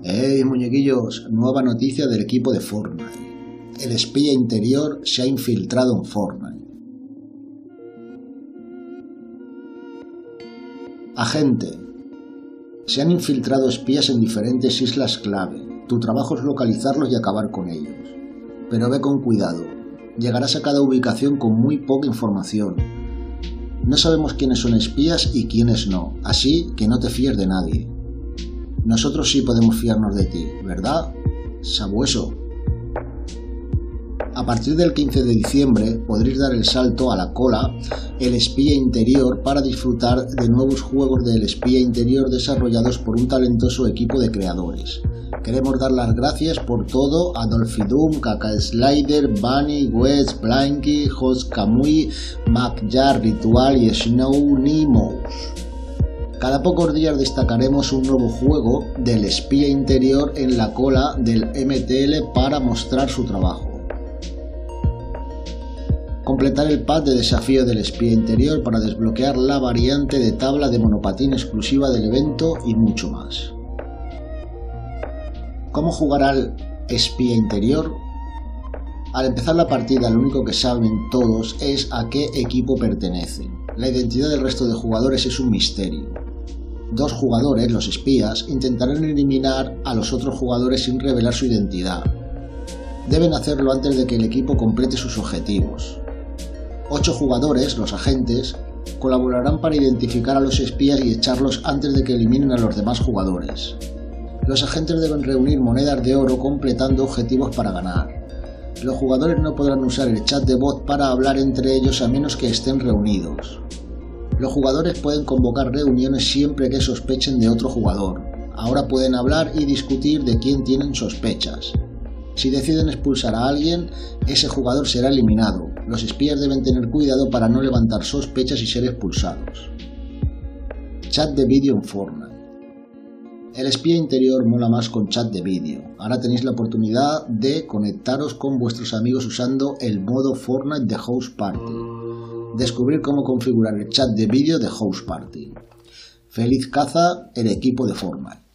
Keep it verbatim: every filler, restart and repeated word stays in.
Hey muñequillos, nueva noticia del equipo de Fortnite. El espía interior se ha infiltrado en Fortnite. Agente. Se han infiltrado espías en diferentes islas clave. Tu trabajo es localizarlos y acabar con ellos. Pero ve con cuidado. Llegarás a cada ubicación con muy poca información. No sabemos quiénes son espías y quiénes no, así que no te fíes de nadie. Nosotros sí podemos fiarnos de ti, ¿verdad? Sabueso. A partir del quince de diciembre podréis dar el salto a la cola El Espía Interior para disfrutar de nuevos juegos del Espía Interior desarrollados por un talentoso equipo de creadores. Queremos dar las gracias por todo a Dolphidum, Kaka Slider, Bunny, Wes, Blanky, Host Kamui, MacJar, Ritual y Snow Nemo. Cada pocos días destacaremos un nuevo juego del Espía Interior en la cola del M T L para mostrar su trabajo. Completar el pack de desafío del Espía Interior para desbloquear la variante de tabla de monopatín exclusiva del evento y mucho más. ¿Cómo jugar al Espía Interior? Al empezar la partida lo único que saben todos es a qué equipo pertenecen. La identidad del resto de jugadores es un misterio. Dos jugadores, los espías, intentarán eliminar a los otros jugadores sin revelar su identidad. Deben hacerlo antes de que el equipo complete sus objetivos. Ocho jugadores, los agentes, colaborarán para identificar a los espías y echarlos antes de que eliminen a los demás jugadores. Los agentes deben reunir monedas de oro completando objetivos para ganar. Los jugadores no podrán usar el chat de voz para hablar entre ellos a menos que estén reunidos. Los jugadores pueden convocar reuniones siempre que sospechen de otro jugador. Ahora pueden hablar y discutir de quién tienen sospechas. Si deciden expulsar a alguien, ese jugador será eliminado. Los espías deben tener cuidado para no levantar sospechas y ser expulsados. Chat de vídeo en Fortnite. El Espía Interior mola más con chat de vídeo. Ahora tenéis la oportunidad de conectaros con vuestros amigos usando el modo Fortnite de House Party. Descubrir cómo configurar el chat de vídeo de House Party. Feliz caza el equipo de Fortnite.